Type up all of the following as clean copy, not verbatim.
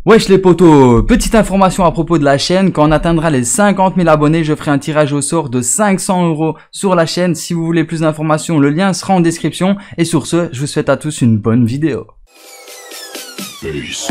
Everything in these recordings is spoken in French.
Wesh les potos, petite information à propos de la chaîne, quand on atteindra les 50 000 abonnés, je ferai un tirage au sort de 500 € sur la chaîne. Si vous voulez plus d'informations, le lien sera en description. Et sur ce, je vous souhaite à tous une bonne vidéo. Peace.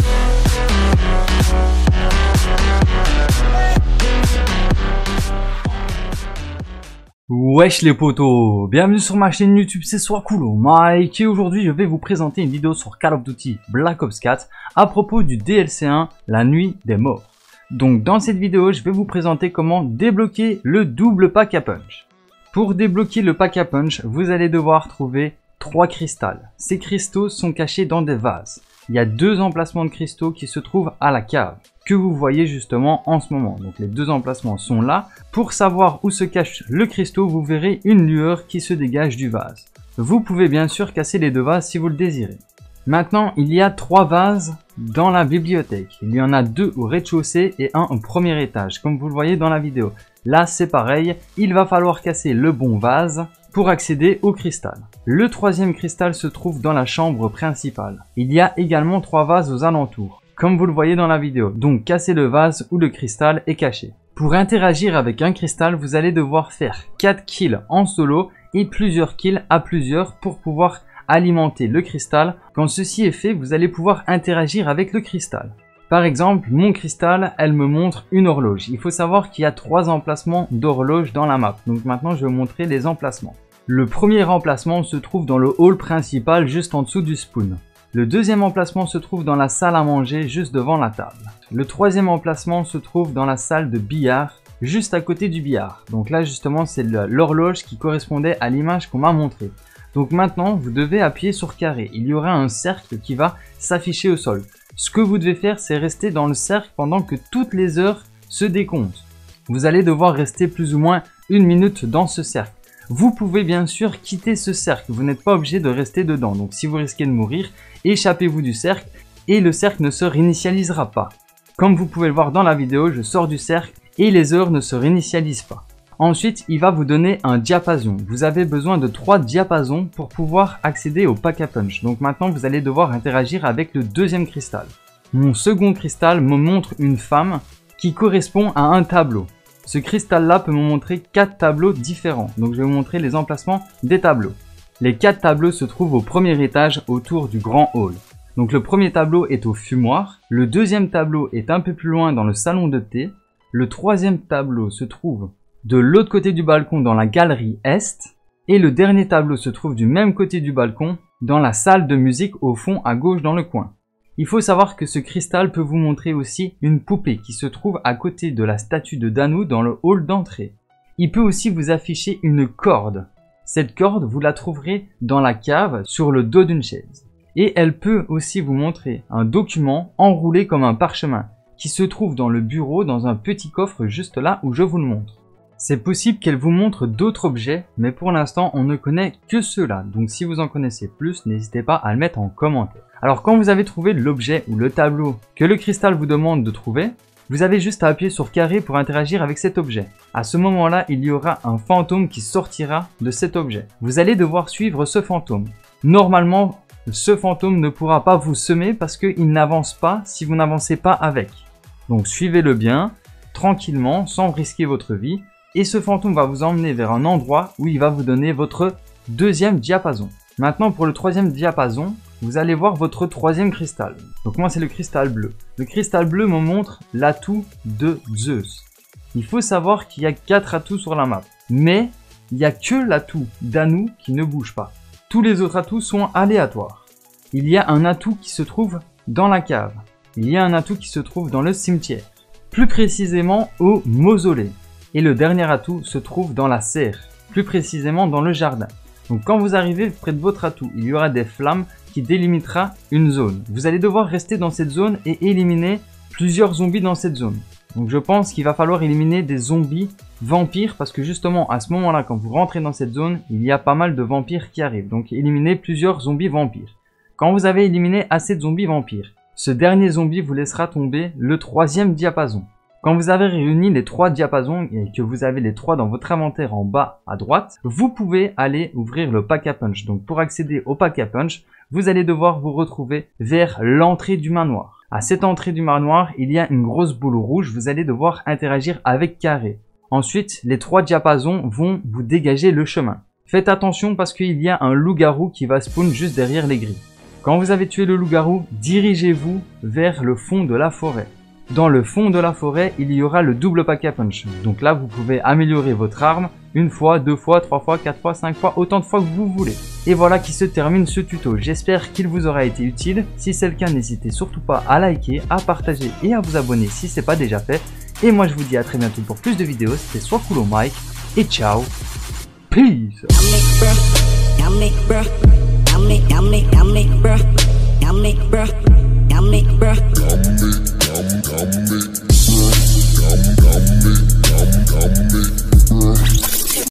Wesh les potos, bienvenue sur ma chaîne YouTube, c'est Swakulo Mike et aujourd'hui je vais vous présenter une vidéo sur Call of Duty Black Ops 4 à propos du DLC 1, la nuit des morts. Donc dans cette vidéo, je vais vous présenter comment débloquer le double pack à punch. Pour débloquer le pack à punch, vous allez devoir trouver 3 cristals. Ces cristaux sont cachés dans des vases. Il y a 2 emplacements de cristaux qui se trouvent à la cave, que vous voyez justement en ce moment. Donc les 2 emplacements sont là. Pour savoir où se cache le cristaux, vous verrez une lueur qui se dégage du vase. Vous pouvez bien sûr casser les 2 vases si vous le désirez. Maintenant, il y a 3 vases dans la bibliothèque. Il y en a 2 au rez-de-chaussée et 1 au premier étage, comme vous le voyez dans la vidéo. Là, c'est pareil, il va falloir casser le bon vase pour accéder au cristal. Le 3e cristal se trouve dans la chambre principale. Il y a également 3 vases aux alentours, comme vous le voyez dans la vidéo. Donc, casser le vase où le cristal est caché. Pour interagir avec un cristal, vous allez devoir faire 4 kills en solo et plusieurs kills à plusieurs pour pouvoir alimenter le cristal. Quand ceci est fait, vous allez pouvoir interagir avec le cristal. Par exemple, mon cristal, elle me montre une horloge. Il faut savoir qu'il y a 3 emplacements d'horloge dans la map. Donc maintenant, je vais vous montrer les emplacements. Le premier emplacement se trouve dans le hall principal, juste en dessous du spawn. Le 2e emplacement se trouve dans la salle à manger, juste devant la table. Le 3e emplacement se trouve dans la salle de billard, juste à côté du billard. Donc là, justement, c'est l'horloge qui correspondait à l'image qu'on m'a montrée. Donc maintenant, vous devez appuyer sur carré. Il y aura un cercle qui va s'afficher au sol. Ce que vous devez faire, c'est rester dans le cercle pendant que toutes les heures se décomptent. Vous allez devoir rester plus ou moins 1 minute dans ce cercle. Vous pouvez bien sûr quitter ce cercle, vous n'êtes pas obligé de rester dedans. Donc si vous risquez de mourir, échappez-vous du cercle et le cercle ne se réinitialisera pas. Comme vous pouvez le voir dans la vidéo, je sors du cercle et les heures ne se réinitialisent pas. Ensuite, il va vous donner un diapason. Vous avez besoin de 3 diapasons pour pouvoir accéder au pack à punch. Donc maintenant, vous allez devoir interagir avec le 2e cristal. Mon second cristal me montre une femme qui correspond à un tableau. Ce cristal-là peut me montrer 4 tableaux différents. Donc je vais vous montrer les emplacements des tableaux. Les 4 tableaux se trouvent au premier étage autour du grand hall. Donc le premier tableau est au fumoir. Le 2e tableau est un peu plus loin dans le salon de thé. Le 3e tableau se trouve de l'autre côté du balcon dans la galerie est. Et le dernier tableau se trouve du même côté du balcon dans la salle de musique au fond à gauche dans le coin. Il faut savoir que ce cristal peut vous montrer aussi une poupée qui se trouve à côté de la statue de Danou dans le hall d'entrée. Il peut aussi vous afficher une corde. Cette corde, vous la trouverez dans la cave sur le dos d'une chaise. Et elle peut aussi vous montrer un document enroulé comme un parchemin qui se trouve dans le bureau dans un petit coffre juste là où je vous le montre. C'est possible qu'elle vous montre d'autres objets, mais pour l'instant on ne connaît que ceux-là. Donc si vous en connaissez plus, n'hésitez pas à le mettre en commentaire. Alors quand vous avez trouvé l'objet ou le tableau que le cristal vous demande de trouver, vous avez juste à appuyer sur carré pour interagir avec cet objet. À ce moment-là, il y aura un fantôme qui sortira de cet objet. Vous allez devoir suivre ce fantôme. Normalement, ce fantôme ne pourra pas vous semer parce qu'il n'avance pas si vous n'avancez pas avec. Donc suivez-le bien, tranquillement, sans risquer votre vie. Et ce fantôme va vous emmener vers un endroit où il va vous donner votre 2e diapason. Maintenant, pour le 3e diapason, vous allez voir votre 3e cristal. Donc moi, c'est le cristal bleu. Le cristal bleu me montre l'atout de Zeus. Il faut savoir qu'il y a 4 atouts sur la map. Mais il n'y a que l'atout d'Anou qui ne bouge pas. Tous les autres atouts sont aléatoires. Il y a un atout qui se trouve dans la cave. Il y a un atout qui se trouve dans le cimetière. Plus précisément au mausolée. Et le dernier atout se trouve dans la serre, plus précisément dans le jardin. Donc quand vous arrivez près de votre atout, il y aura des flammes qui délimitera une zone. Vous allez devoir rester dans cette zone et éliminer plusieurs zombies dans cette zone. Donc je pense qu'il va falloir éliminer des zombies vampires parce que justement à ce moment-là, quand vous rentrez dans cette zone, il y a pas mal de vampires qui arrivent. Donc éliminez plusieurs zombies vampires. Quand vous avez éliminé assez de zombies vampires, ce dernier zombie vous laissera tomber le 3e diapason. Quand vous avez réuni les 3 diapasons et que vous avez les 3 dans votre inventaire en bas à droite, vous pouvez aller ouvrir le pack à punch. Donc pour accéder au pack à punch, vous allez devoir vous retrouver vers l'entrée du manoir. À cette entrée du manoir, il y a une grosse boule rouge, vous allez devoir interagir avec carré. Ensuite, les 3 diapasons vont vous dégager le chemin. Faites attention parce qu'il y a un loup-garou qui va spawn juste derrière les grilles. Quand vous avez tué le loup-garou, dirigez-vous vers le fond de la forêt. Dans le fond de la forêt, il y aura le double pack à punch. Donc là, vous pouvez améliorer votre arme 1 fois, 2 fois, 3 fois, 4 fois, 5 fois, autant de fois que vous voulez. Et voilà qui se termine ce tuto. J'espère qu'il vous aura été utile. Si c'est le cas, n'hésitez surtout pas à liker, à partager et à vous abonner si ce n'est pas déjà fait. Et moi, je vous dis à très bientôt pour plus de vidéos. C'était Soiscool Mike et ciao. Peace. Yummy.